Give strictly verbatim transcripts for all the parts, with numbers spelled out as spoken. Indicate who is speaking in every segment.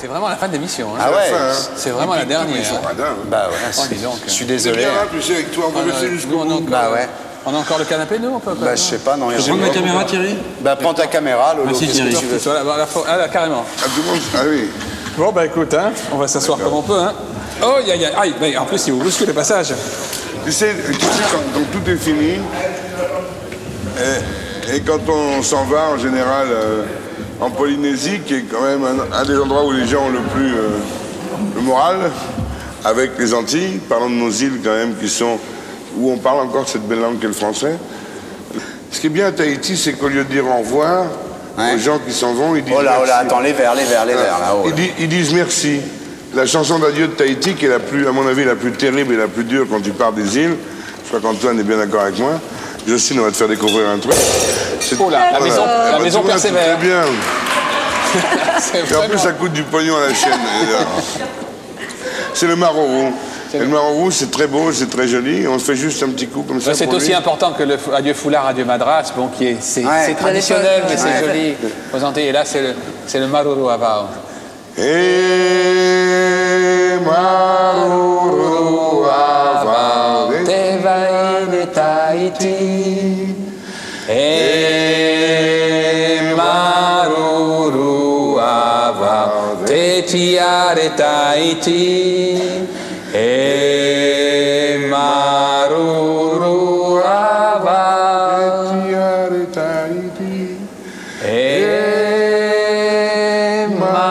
Speaker 1: C'est vraiment la fin de l'émission. Hein.
Speaker 2: Ah ouais,
Speaker 3: hein.
Speaker 1: C'est vraiment la dernière.
Speaker 3: Ils sont
Speaker 1: Hein.
Speaker 3: radins.
Speaker 2: Bah ouais,
Speaker 1: Oh, dis donc.
Speaker 2: je suis
Speaker 3: C'est
Speaker 2: désolé.
Speaker 3: bien, hein, tu sais, avec toi, on va
Speaker 1: Ah,
Speaker 3: rester
Speaker 1: nous,
Speaker 3: jusqu'au
Speaker 1: on a
Speaker 3: bout.
Speaker 1: encore,
Speaker 2: Bah ouais.
Speaker 1: On a encore le canapé, nous, on peut pas.
Speaker 2: Bah je sais pas, non. il y a
Speaker 4: Prends
Speaker 2: rien.
Speaker 4: ma caméra, Thierry.
Speaker 2: Bah prends ta caméra, Lolo,
Speaker 4: Merci,
Speaker 2: qu'est-ce que
Speaker 4: Thierry.
Speaker 2: tu veux?
Speaker 1: Voilà, bah, la fo- ah, là, carrément.
Speaker 3: Ah, tout le monde... ah oui.
Speaker 1: Bon, bah écoute, hein, on va s'asseoir comme on peut. Hein. Oh, aïe, aïe, aïe. Mais en plus, il vous bouscule le passage.
Speaker 3: Tu sais, tu sais quand, quand tout est fini, et, et quand on s'en va, en général, euh, en Polynésie, qui est quand même un, un des endroits où les gens ont le plus euh, le moral, avec les Antilles, parlons de nos îles quand même, qui sont, où on parle encore cette belle langue qu'est le français. Ce qui est bien à Tahiti, c'est qu'au lieu de dire au revoir,
Speaker 2: Ouais.
Speaker 3: aux gens qui s'en vont, ils disent
Speaker 2: Oh là, oh là,
Speaker 3: merci.
Speaker 2: attends, les verres, les verres, les verres, là, oh
Speaker 3: Ils,
Speaker 2: là.
Speaker 3: di- ils disent merci. La chanson d'adieu de Tahiti, qui est la plus, à mon avis, la plus terrible et la plus dure quand tu pars des îles, je crois qu'Antoine est bien d'accord avec moi. Jocelyne, on va te faire découvrir un truc. C'est-
Speaker 1: Oh là, la maison,
Speaker 3: Eh
Speaker 1: la
Speaker 3: ben,
Speaker 1: maison
Speaker 3: tu vois, c'est
Speaker 1: persévère.
Speaker 3: très bien.
Speaker 1: C'est
Speaker 3: Et en plus,
Speaker 1: vraiment-
Speaker 3: ça coûte du pognon à la chaîne. C'est le Maroro. Et le Maroro, c'est très beau, c'est très joli. On se fait juste un petit coup comme ça.
Speaker 1: Ouais, c'est
Speaker 3: pour
Speaker 1: aussi
Speaker 3: lui.
Speaker 1: important que le f- adieu foulard, adieu madras, bon, qui est, c'est,
Speaker 2: Ouais.
Speaker 1: c'est traditionnel, mais c'est
Speaker 2: Ouais.
Speaker 1: joli aux Antilles. Et là, c'est le, c'est le maruru avao.
Speaker 3: Eh, Maroro, avao,
Speaker 1: Te vai de Tahiti. E maruru avao. Te tia de Tahiti. E maruru avao. E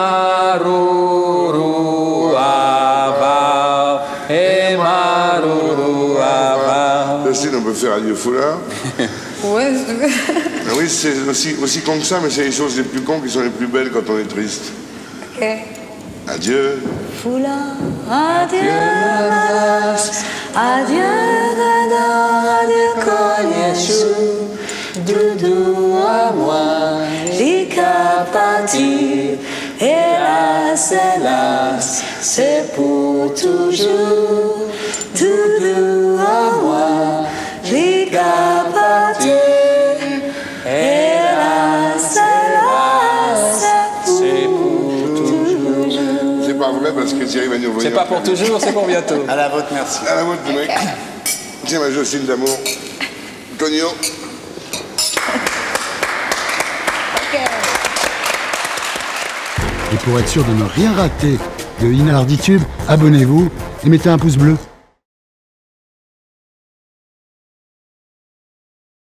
Speaker 1: maruru avao. E maruru avao.
Speaker 3: Jocelyne, on peut faire adieu foulard.
Speaker 5: Ouais,
Speaker 3: Ah oui, c'est aussi, aussi con que ça, mais c'est les choses les plus cons qui sont les plus belles quand on est triste.
Speaker 5: ok.
Speaker 3: Adieu.
Speaker 6: Foulard, adieu Madras, adieu Gador, adieu Konyeshu, doudou à moi, Lika parti, hélas, hélas, c'est pour toujours, doudou à moi, Lika parti, hélas, hélas, c'est pour toujours.
Speaker 3: C'est pas vrai parce que Thierry va nous revenir.
Speaker 1: C'est pas pour toujours, c'est pour bientôt.
Speaker 2: À la vôtre, merci.
Speaker 3: À la vôtre, mon mec. Tiens, ma Jocelyne d'amour. Cogno.
Speaker 7: Et pour être sûr de ne rien rater de Inarditube, abonnez-vous et mettez un pouce bleu.